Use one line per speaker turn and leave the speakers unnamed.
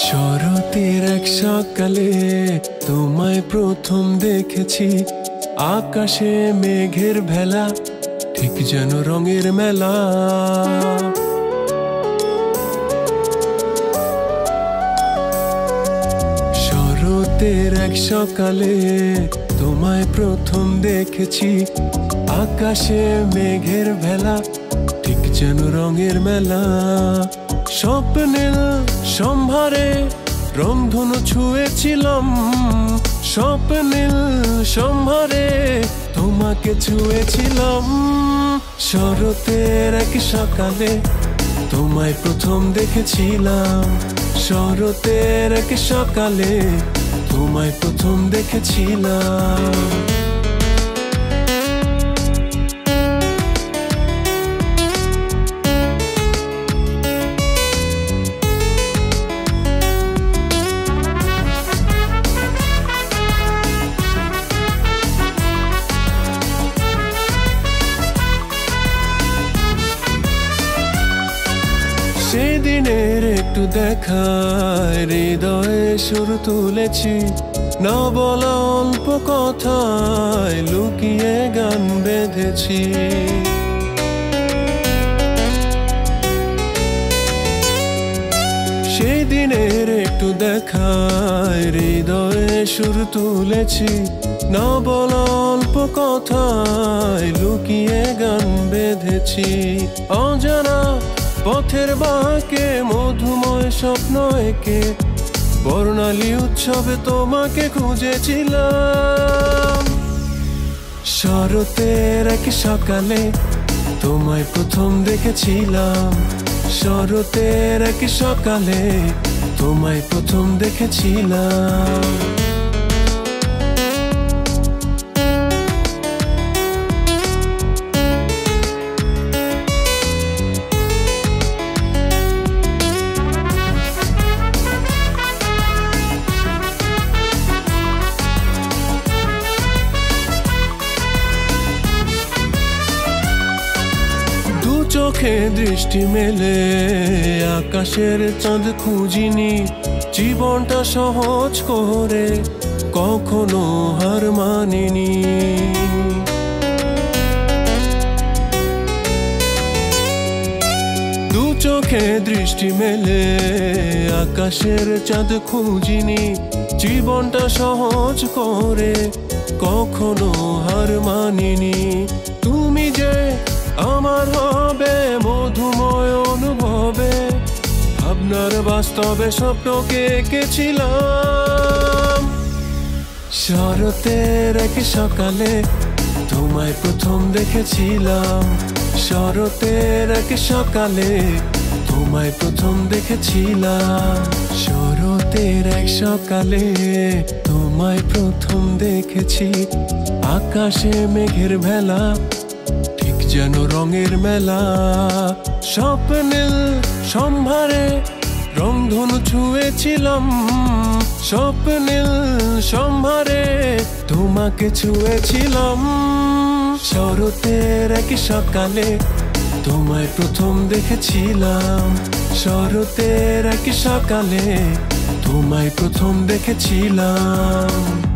শরতের এক সকালে তোমায় প্রথম দেখেছি, আকাশে মেঘের ভেলা, ঠিক যেন রঙের মেলা। শরতের এক সকালে তোমায় প্রথম দেখেছি, আকাশে মেঘের ভেলা, ঠিক যেন রঙের মেলা। স্বপ্নের সম্ভারে রংধনু ছুঁয়েছিলাম, স্বপ্নের সম্ভারে তোমাকে ছুঁয়েছিলাম। শরতের এক সকালে তোমায় প্রথম দেখেছিলাম, শরতের এক সকালে তোমায় প্রথম দেখেছিলাম। সেদিনের একটু দেখায় হৃদয়ে সুর তুলেছি, না বলা অল্প কথায় লুকিয়ে গান বেঁধেছি। সেদিনের একটু দেখায় হৃদয়ে সুর তুলেছি, না বলা অল্প কথায় লুকিয়ে গান বেঁধেছি। অজানা পথের বাঁকে মধুময় স্বপ্ন এঁকে বর্ণালী উৎসবে তোমাকে খুঁজেছিলাম। শরতের এক সকালে তোমায় প্রথম দেখেছিলাম, শরতের এক সকালে তোমায় প্রথম দেখেছিলাম। চোখে দৃষ্টি মেলে আকাশের চাঁদ খুঁজিনি, জীবনটা সহজ করে কখনো হার মানিনি। দু চোখে দৃষ্টি মেলে আকাশের চাঁদ খুঁজিনি, জীবনটা সহজ করে কখনো হার মানিনি। তুমি যে আমার হবে মধুময় অনুভবে, ভাবনার বাস্তবে স্বপ্নকে এঁকেছিলাম। শরতের এক সকালে তোমায় প্রথম দেখেছিলাম, শরতের এক সকালে তোমায় প্রথম দেখেছিলাম। শরতের এক সকালে তোমায় প্রথম দেখেছি, আকাশে মেঘের ভেলা, যেন রঙের মেলা। স্বপ্নের সম্ভারে রংধনু ছুঁয়েছিলাম, স্বপ্নের সম্ভারে তোমাকে ছুঁয়েছিলাম। শরতের এক সকালে তোমায় প্রথম দেখেছিলাম, শরতের এক সকালে তোমায় প্রথম দেখেছিলাম।